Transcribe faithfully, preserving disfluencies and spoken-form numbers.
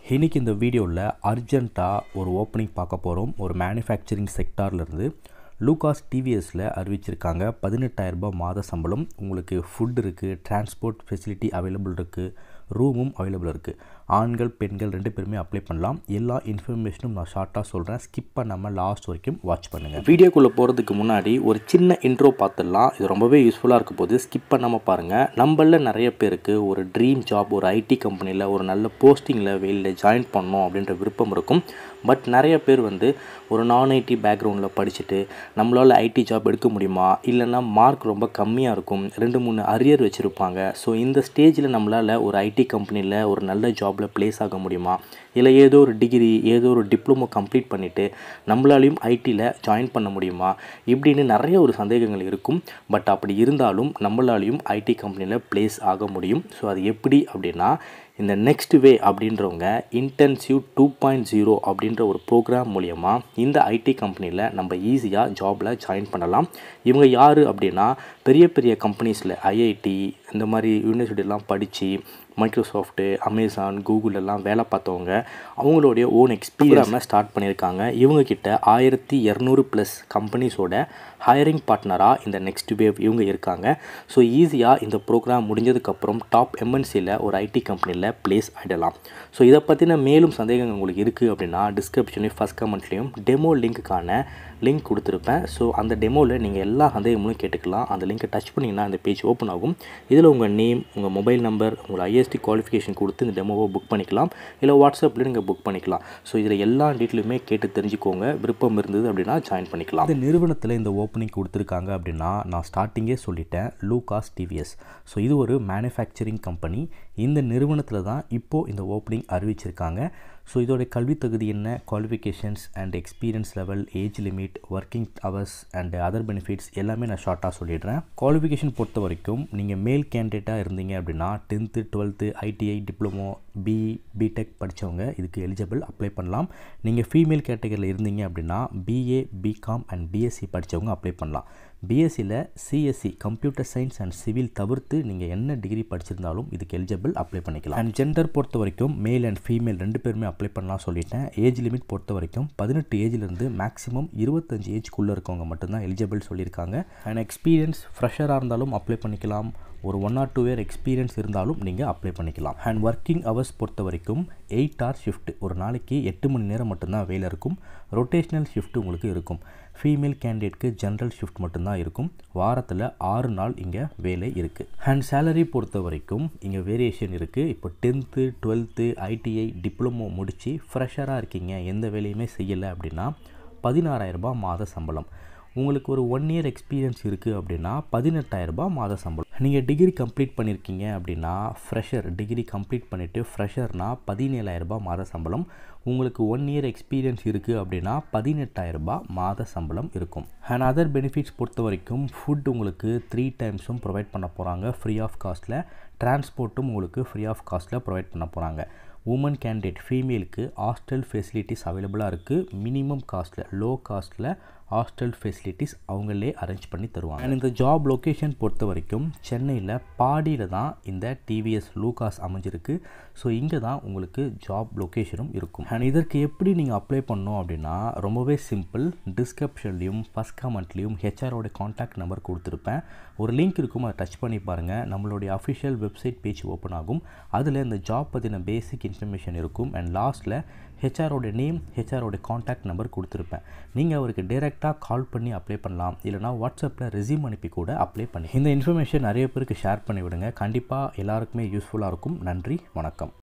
இன்றைக்கி இந்த வீடியோவில் அர்ஜெண்ட்டாக ஒரு ஓப்பனிங் பார்க்க போகிறோம். ஒரு மேனுஃபேக்சரிங் செக்டார்லேருந்து லூகாஸ் டிவிஎஸில் அறிவிச்சிருக்காங்க. பதினெட்டாயிரரூபா மாத சம்பளம். உங்களுக்கு ஃபுட் இருக்குது, டிரான்ஸ்போர்ட் ஃபெசிலிட்டி அவைலபிள் இருக்குது, ரூமும் அவைலபிள் இருக்குது. ஆண்கள் பெண்கள் ரெண்டு பேருமே அப்ளை பண்ணலாம். எல்லா இன்ஃபர்மேஷனும் நான் ஷார்ட்டாக சொல்கிறேன். ஸ்கிப் பண்ணாமல் லாஸ்ட் வரைக்கும் வாட்ச் பண்ணுங்கள். வீடியோக்குள்ளே போகிறதுக்கு முன்னாடி ஒரு சின்ன இன்ட்ரோ பார்த்துடலாம். இது ரொம்பவே யூஸ்ஃபுல்லாக இருக்க போது ஸ்கிப் பண்ணாமல் பாருங்கள். நம்மளில் நிறைய பேருக்கு ஒரு ட்ரீம் ஜாப், ஒரு ஐடி கம்பெனியில் ஒரு நல்ல போஸ்டிங்கில் வெளியில் ஜாயின் பண்ணணும் அப்படின்ற விருப்பம் இருக்கும். பட் நிறைய பேர் வந்து ஒரு நான் ஐடி பேக்ரவுண்டில் படிச்சுட்டு நம்மளால் ஐடி ஜாப் எடுக்க முடியுமா, இல்லைன்னா மார்க் ரொம்ப கம்மியாக இருக்கும், ரெண்டு மூணு அரியர் வச்சுருப்பாங்க. ஸோ இந்த ஸ்டேஜில் நம்மளால் ஒரு ஐடி கம்பெனியில் ஒரு நல்ல ஜாபில் ப்ளேஸ் ஆக முடியுமா, இல்லை ஏதோ ஒரு டிகிரி ஏதோ ஒரு டிப்ளமோ கம்ப்ளீட் பண்ணிவிட்டு நம்மளாலையும் ஐடியில் ஜாயின் பண்ண முடியுமா இப்படின்னு நிறைய ஒரு சந்தேகங்கள் இருக்கும். பட் அப்படி இருந்தாலும் நம்மளாலையும் ஐடி கம்பெனியில் ப்ளேஸ் ஆக முடியும். ஸோ அது எப்படி அப்படின்னா, இந்த நெக்ஸ்ட் வே அப்படின்றவங்க இன்டென்சிவ் டூ பாயிண்ட் ஜீரோ அப்படின்ற ஒரு ப்ரோக்ராம் மூலயமா இந்த ஐடி கம்பெனியில் நம்ம ஈஸியாக ஜாபில் ஜாயின் பண்ணலாம். இவங்க யார் அப்படின்னா, பெரிய பெரிய கம்பெனிஸில் ஐஐடி இந்த மாதிரி யூனிவர்சிட்டிலாம் படித்து மைக்ரோசாஃப்ட்டு, அமேசான், கூகுள் எல்லாம் வேலை பார்த்தவங்க அவங்களுடைய ஓன் எக்ஸ்பீரியன்ஸை ஸ்டார்ட் பண்ணியிருக்காங்க. இவங்கக்கிட்ட ஆயிரத்தி இரநூறு ப்ளஸ் கம்பெனிஸோட ஹையரிங் பார்ட்னராக இந்த நெக்ஸ்ட் வேவ் இவங்க இருக்காங்க. ஸோ ஈஸியாக இந்த ப்ரோக்ராம் முடிஞ்சதுக்கப்புறம் டாப் எம்என்சியில் ஒரு ஐடி கம்பெனியில் ப்ளேஸ் ஆகிடலாம். ஸோ இதை பற்றின மேலும் சந்தேகங்கள் உங்களுக்கு இருக்குது அப்படின்னா டிஸ்கிரிப்ஷன்லேயும் ஃபஸ்ட் கமெண்ட்லேயும் டெமோ லிங்க்குக்கான லிங்க் கொடுத்துருப்பேன். ஸோ அந்த டெமோவில் நீங்கள் எல்லா சந்தேகங்களும் கேட்டுக்கலாம். அந்த லிங்க்கை டச் பண்ணிங்கன்னா அந்த பேஜ் ஓப்பன் ஆகும். இதில் உங்கள் நேம், உங்கள் மொபைல் நம்பர், உங்கள் ஐஎஸ்டி குவாலிஃபிகேஷன் கொடுத்து இந்த டெமோவை புக் பண்ணிக்கலாம். இல்லை வாட்ஸ்அப்பில் நீங்கள் புக் பண்ணிக்கலாம். ஸோ இதில் எல்லா டீட்டெயிலுமே கேட்டு தெரிஞ்சுக்கோங்க. விருப்பம் இருந்தது அப்படின்னா ஜாயின் பண்ணிக்கலாம். இந்த நிறுவனத்தில் இந்த ஓப்பனிங் கொடுத்துருக்காங்க அப்படின்னா நான் ஸ்டார்டிங்கே சொல்லிட்டேன், லூகாஸ் டிவிஎஸ். ஸோ இது ஒரு மேனுஃபேக்சரிங் கம்பெனி. இந்த நிறுவனத்தில் தான் இப்போது இந்த ஓப்பனிங் அறிவிச்சிருக்காங்க. ஸோ இதோடைய கல்வி தகுதி என்ன, qualifications and experience level, age limit, working hours and other benefits எல்லாமே நான் ஷார்ட்டாக சொல்லிடுறேன். குவாலிஃபிகேஷன் பொறுத்த வரைக்கும் நீங்கள் மேல் கேண்டிடேட்டாக இருந்தீங்க அப்படின்னா tenth twelfth ITI diploma BE BTech படித்தவங்க இதுக்கு எலிஜிபிள் அப்ளை பண்ணலாம். நீங்கள் ஃபீமேல் கேட்டகரியில் இருந்தீங்க அப்படின்னா பிஏ பிகாம் அண்ட் பிஎஸ்சி படித்தவங்க அப்ளை பண்ணலாம். பிஎஸ்சியில் CSC computer science and civil தவிர்த்து நீங்கள் என்ன டிகிரி படிச்சிருந்தாலும் இதுக்கு எலிஜிபிள் அப்ளை பண்ணிக்கலாம். அண்ட் ஜெண்டர் பொறுத்த வரைக்கும் மேல் அண்ட் ஃபீமேல் ரெண்டு பேருமே அப்ளை பண்ணலாம் சொல்லிட்டேன். ஏஜ் லிமிட் பொறுத்த வரைக்கும் பதினெட்டு ஏஜ்லேருந்து மேக்ஸிமம் இருபத்தஞ்சு ஏஜ்க்குள்ளே இருக்கவங்க மட்டும்தான் எலிஜிபிள் சொல்லியிருக்காங்க. அண்ட் எக்ஸ்பீரியன்ஸ் ஃப்ரெஷராக இருந்தாலும் அப்ளை பண்ணிக்கலாம். ஒரு one or two year experience இருந்தாலும் நீங்கள் அப்ளை பண்ணிக்கலாம். அண்ட் ஒர்க்கிங் ஹவர்ஸ் பொறுத்த வரைக்கும் எயிட் ஹவர் ஷிஃப்ட், ஒரு நாளைக்கு எட்டு மணி நேரம் மட்டும்தான் வேலை இருக்கும். ரொட்டேஷ்னல் ஷிஃப்ட் உங்களுக்கு இருக்கும். ஃபீமேல் கேண்டிடேட்க்கு ஜென்ரல் ஷிஃப்ட் மட்டும்தான் இருக்கும். வாரத்தில் ஆறு நாள் இங்கே வேலை இருக்குது. அண்ட் சேலரி பொறுத்த வரைக்கும் இங்கே வேரியேஷன் இருக்குது. இப்போ டென்த்து டுவெல்த்து ஐடிஐ டிப்ளமோ முடித்து ஃப்ரெஷராக இருக்கீங்க, எந்த வேலையுமே செய்யலை அப்படின்னா பதினாறாயிரரூபா மாத சம்பளம். உங்களுக்கு ஒரு ஒன் இயர் எக்ஸ்பீரியன்ஸ் இருக்குது அப்படின்னா பதினெட்டாயிரரூபா மாத சம்பளம். நீங்கள் டிகிரி கம்ப்ளீட் பண்ணியிருக்கீங்க அப்படின்னா ஃப்ரெஷர், டிகிரி கம்ப்ளீட் பண்ணிவிட்டு ஃப்ரெஷர்னால் பதினேழாயிரரூபா மாத சம்பளம். உங்களுக்கு ஒன் இயர் எக்ஸ்பீரியன்ஸ் இருக்குது அப்படின்னா பதினெட்டாயிரரூபா மாத சம்பளம் இருக்கும். அண்ட் அதர் பெனிஃபிட்ஸ் பொறுத்த வரைக்கும் ஃபுட் உங்களுக்கு த்ரீ டைம்ஸும் ப்ரொவைட் பண்ண போகிறாங்க ஃப்ரீ ஆஃப் காஸ்ட்டில். டிரான்ஸ்போர்ட்டும் உங்களுக்கு ஃப்ரீ ஆஃப் காஸ்ட்டில் ப்ரொவைட் பண்ண போகிறாங்க. உமன் கேண்டிடேட் ஃபீமேலுக்கு ஹாஸ்டல் ஃபெசிலிட்டிஸ் அவைலபிளாக இருக்குது. மினிமம் காஸ்ட்டில், லோ காஸ்ட்டில் ஹாஸ்டல் ஃபெசிலிட்டிஸ் அவங்களே அரேஞ்ச் பண்ணி தருவாங்க. அண்ட் இந்த ஜாப் லொக்கேஷன் பொறுத்த வரைக்கும் சென்னையில் பாடியில் தான் இந்த டிவிஎஸ் லூகாஸ் அமைஞ்சிருக்கு. ஸோ இங்கே தான் உங்களுக்கு ஜாப் லொக்கேஷனும் இருக்கும். அண்ட் இதற்கு எப்படி நீங்கள் அப்ளை பண்ணணும் அப்படின்னா ரொம்பவே சிம்பிள். டிஸ்கிரிப்ஷன்லேயும் ஃபஸ்ட் கமெண்ட்லேயும் ஹெச்ஆரோட காண்டாக்ட் நம்பர் கொடுத்துருப்பேன். ஒரு லிங்க் இருக்கும், அதை டச் பண்ணி பாருங்கள். நம்மளுடைய அஃபிஷியல் வெப்சைட் பேஜ் ஓப்பன் ஆகும். அதில் இந்த ஜாப் பற்றின பேசிக் இன்ஃபர்மேஷன் இருக்கும். அண்ட் லாஸ்ட்டில் ஹெச்ஆரோட நேம், ஹெச்ஆரோட காண்டாக்ட் நம்பர் கொடுத்துருப்பேன். நீங்கள் அவருக்கு டைரெக்டாக கால் பண்ணி அப்ளை பண்ணலாம். இல்லைனா வாட்ஸ்அப்பில் ரெஸ்யூம் அனுப்பி கூட அப்ளை பண்ணி இந்த இன்ஃபர்மேஷன் நிறைய பேருக்கு ஷேர் பண்ணி விடுங்க. கண்டிப்பாக எல்லாருக்குமே யூஸ்ஃபுல்லாக இருக்கும். நன்றி, வணக்கம்.